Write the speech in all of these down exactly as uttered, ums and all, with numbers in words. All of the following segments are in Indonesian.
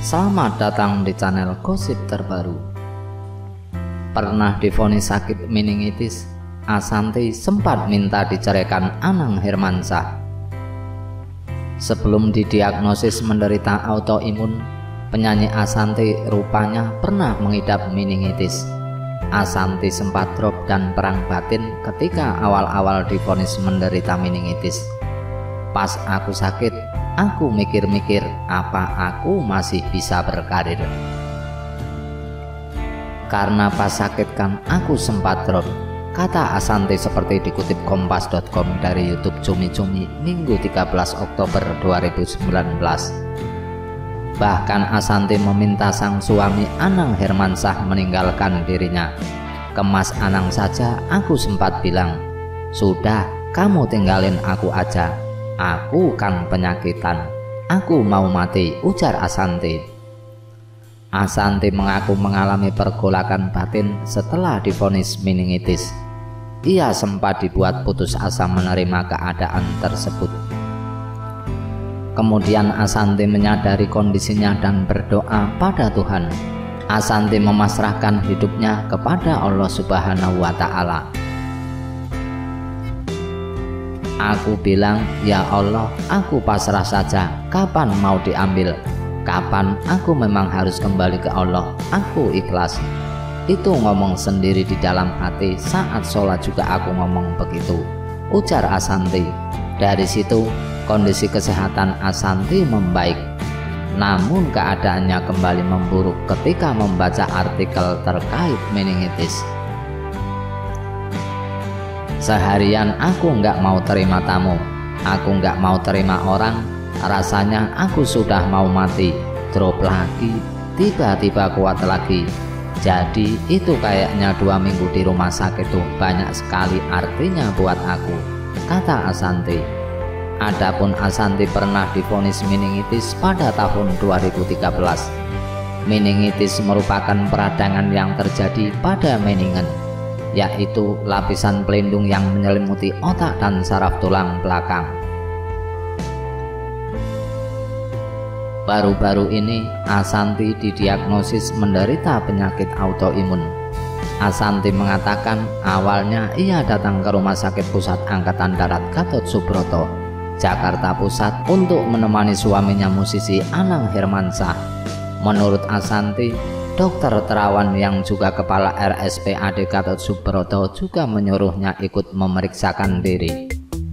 Selamat datang di channel gosip terbaru. Pernah divonis sakit meningitis, Ashanty sempat minta diceraikan Anang Hermansyah. Sebelum didiagnosis menderita autoimun, penyanyi Ashanty rupanya pernah mengidap meningitis. Ashanty sempat drop dan perang batin ketika awal-awal divonis menderita meningitis. Pas aku sakit, aku mikir-mikir apa aku masih bisa berkarir. Karena pas sakit kan aku sempat drop, kata Ashanty seperti dikutip kompas titik com dari YouTube Cumi-Cumi Minggu tiga belas Oktober dua ribu sembilan belas. Bahkan Ashanty meminta sang suami Anang Hermansyah meninggalkan dirinya. Kemas Anang saja aku sempat bilang, "Sudah, kamu tinggalin aku aja. Aku kan penyakitan. Aku mau mati," ujar Ashanty. Ashanty mengaku mengalami pergolakan batin setelah divonis meningitis. Ia sempat dibuat putus asa menerima keadaan tersebut. Kemudian Ashanty menyadari kondisinya dan berdoa pada Tuhan. Ashanty memasrahkan hidupnya kepada Allah Subhanahu wa Ta'ala. Aku bilang, "Ya Allah, aku pasrah saja. Kapan mau diambil? Kapan aku memang harus kembali ke Allah? Aku ikhlas." Itu ngomong sendiri di dalam hati. Saat sholat juga aku ngomong begitu, ujar Ashanty. Dari situ kondisi kesehatan Ashanty membaik. Namun keadaannya kembali memburuk ketika membaca artikel terkait meningitis. "Seharian aku nggak mau terima tamu, aku nggak mau terima orang, rasanya aku sudah mau mati, drop lagi, tiba-tiba kuat lagi. Jadi itu kayaknya dua minggu di rumah sakit tuh banyak sekali artinya buat aku," kata Ashanty. Adapun Ashanty pernah divonis meningitis pada tahun dua ribu tiga belas. Meningitis merupakan peradangan yang terjadi pada meningen, yaitu lapisan pelindung yang menyelimuti otak dan saraf tulang belakang. Baru-baru ini Ashanty didiagnosis menderita penyakit autoimun. Ashanty mengatakan awalnya ia datang ke Rumah Sakit Pusat Angkatan Darat Gatot Subroto, Jakarta Pusat untuk menemani suaminya musisi Anang Hermansyah. Menurut Ashanty, Dokter Terawan yang juga kepala R S P A D Gatot Subroto juga menyuruhnya ikut memeriksakan diri.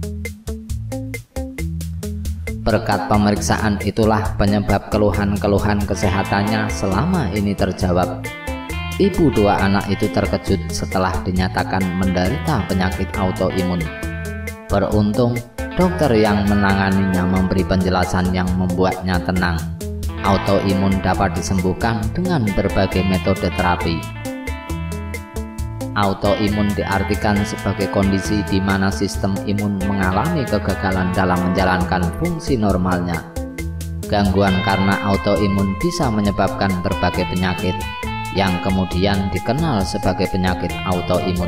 Berkat pemeriksaan itulah penyebab keluhan-keluhan kesehatannya selama ini terjawab. Ibu dua anak itu terkejut setelah dinyatakan menderita penyakit autoimun. Beruntung dokter yang menanganinya memberi penjelasan yang membuatnya tenang. Autoimun dapat disembuhkan dengan berbagai metode terapi. Autoimun diartikan sebagai kondisi di mana sistem imun mengalami kegagalan dalam menjalankan fungsi normalnya. Gangguan karena autoimun bisa menyebabkan berbagai penyakit yang kemudian dikenal sebagai penyakit autoimun.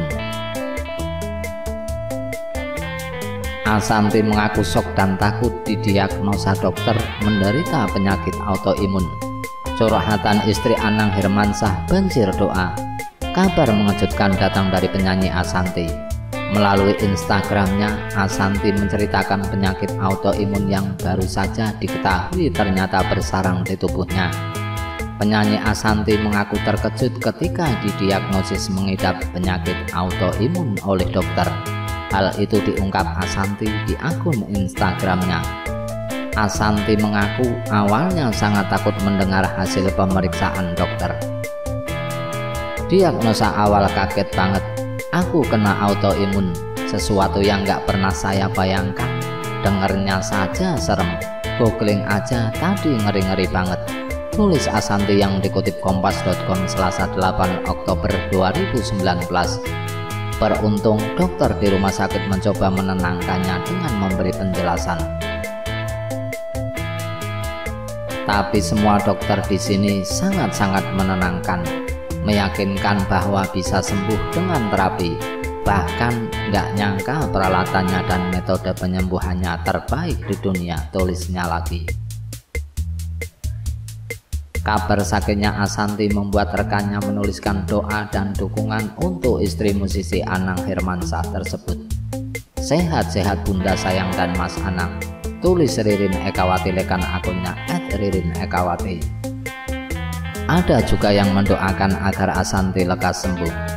Ashanty mengaku shock dan takut didiagnosa dokter menderita penyakit autoimun. Curhatan istri Anang Hermansyah banjir doa. Kabar mengejutkan datang dari penyanyi Ashanty. Melalui Instagramnya, Ashanty menceritakan penyakit autoimun yang baru saja diketahui ternyata bersarang di tubuhnya. Penyanyi Ashanty mengaku terkejut ketika didiagnosis mengidap penyakit autoimun oleh dokter. Hal itu diungkap Ashanty di akun Instagramnya. Ashanty mengaku awalnya sangat takut mendengar hasil pemeriksaan dokter. "Diagnosa awal kaget banget, aku kena autoimun, sesuatu yang gak pernah saya bayangkan. Dengernya saja serem, googling aja tadi ngeri-ngeri banget," tulis Ashanty yang dikutip kompas titik com Selasa delapan Oktober dua ribu sembilan belas. Beruntung dokter di rumah sakit mencoba menenangkannya dengan memberi penjelasan. Tapi semua dokter di sini sangat-sangat menenangkan, meyakinkan bahwa bisa sembuh dengan terapi. Bahkan nggak nyangka peralatannya dan metode penyembuhannya terbaik di dunia, tulisnya lagi. Kabar sakitnya Ashanty membuat rekannya menuliskan doa dan dukungan untuk istri musisi Anang Hermansyah tersebut. Sehat-sehat Bunda sayang dan Mas Anang, tulis Ririn Ekawati lekan akunnya et ririn ekawati. Ada juga yang mendoakan agar Ashanty lekas sembuh.